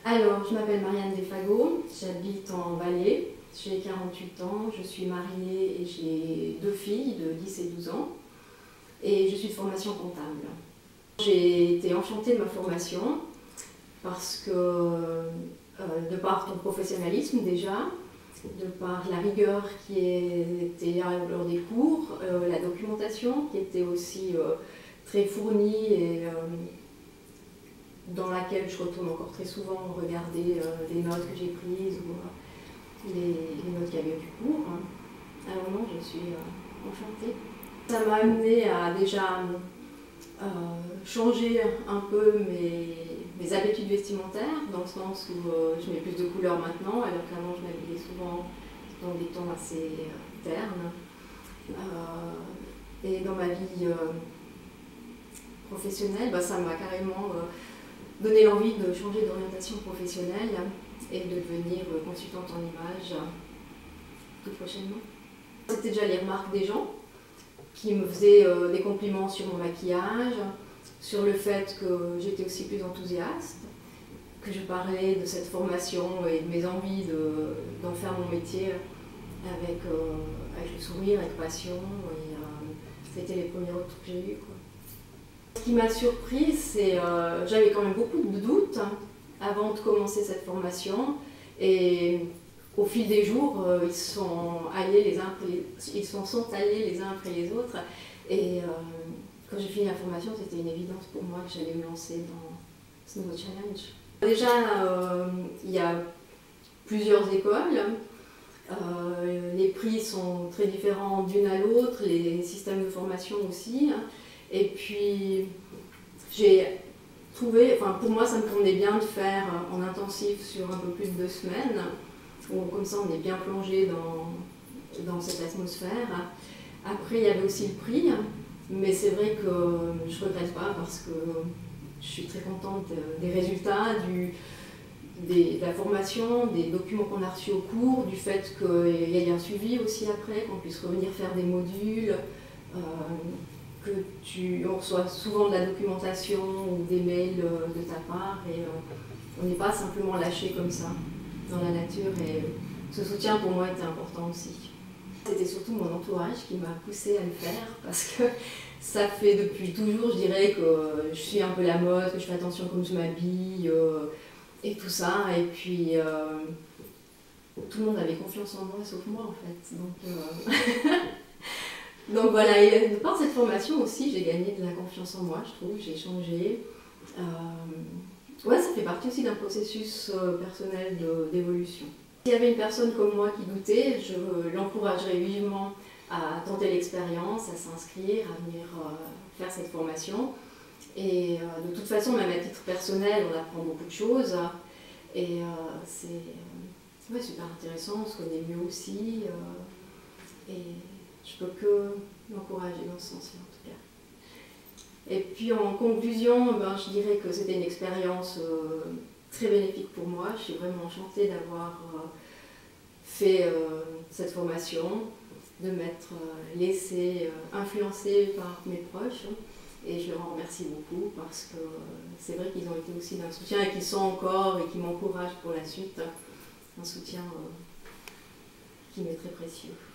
Alors, je m'appelle Marianne Desfagot, j'habite en Valais, j'ai 48 ans, je suis mariée et j'ai 2 filles de 10 et 12 ans et je suis de formation comptable. J'ai été enchantée de ma formation parce que, de par ton professionnalisme déjà, de par la rigueur qui était lors des cours, la documentation qui était aussi très fournie et dans laquelle je retourne encore très souvent regarder les notes que j'ai prises ou les notes qu'il y avait du cours. Alors non, je suis enchantée. Ça m'a amenée à déjà changer un peu mes habitudes vestimentaires, dans le sens où je mets plus de couleurs maintenant, alors qu'avant je m'habillais souvent dans des tons assez ternes. Et dans ma vie professionnelle, ça m'a carrément donné l'envie de changer d'orientation professionnelle et de devenir consultante en images tout prochainement. C'était déjà les remarques des gens qui me faisaient des compliments sur mon maquillage, sur le fait que j'étais aussi plus enthousiaste, que je parlais de cette formation et de mes envies d'en faire mon métier avec le sourire, avec passion. Et c'était les premiers retours que j'ai eus. Ce qui m'a surpris, c'est que j'avais quand même beaucoup de doutes avant de commencer cette formation. Et au fil des jours, ils sont alliés les uns après les autres. Et quand j'ai fini la formation, c'était une évidence pour moi que j'allais me lancer dans ce nouveau challenge. Déjà, il y a plusieurs écoles. Les prix sont très différents d'une à l'autre, les systèmes de formation aussi. Et puis, j'ai trouvé, pour moi, ça me convenait bien de faire en intensif sur un peu plus de 2 semaines, où comme ça on est bien plongé dans cette atmosphère. Après, il y avait aussi le prix, mais c'est vrai que je ne regrette pas parce que je suis très contente des résultats, de la formation, des documents qu'on a reçus au cours, du fait qu'il y ait un suivi aussi après, qu'on puisse revenir faire des modules, on reçoit souvent de la documentation ou des mails de ta part et on n'est pas simplement lâché comme ça dans la nature et ce soutien pour moi était important aussi. C'était surtout mon entourage qui m'a poussée à le faire parce que ça fait depuis toujours, je dirais, que je suis un peu la mode, que je fais attention comme je m'habille et tout ça. Et puis tout le monde avait confiance en moi sauf moi en fait. Donc voilà, et de par cette formation aussi, j'ai gagné de la confiance en moi, je trouve, j'ai changé. Ouais, ça fait partie aussi d'un processus personnel d'évolution. S'il y avait une personne comme moi qui doutait, je l'encouragerais vivement à tenter l'expérience, à s'inscrire, à venir faire cette formation. Et de toute façon, même à titre personnel, on apprend beaucoup de choses. Et c'est super intéressant, on se connaît mieux aussi. Et je peux que l'encourager dans ce sens-là en tout cas. Et puis en conclusion, je dirais que c'était une expérience très bénéfique pour moi. Je suis vraiment enchantée d'avoir fait cette formation, de m'être laissée influencer par mes proches. Et je leur en remercie beaucoup parce que c'est vrai qu'ils ont été aussi d'un soutien et qu'ils sont encore et qui m'encouragent pour la suite. Un soutien qui m'est très précieux.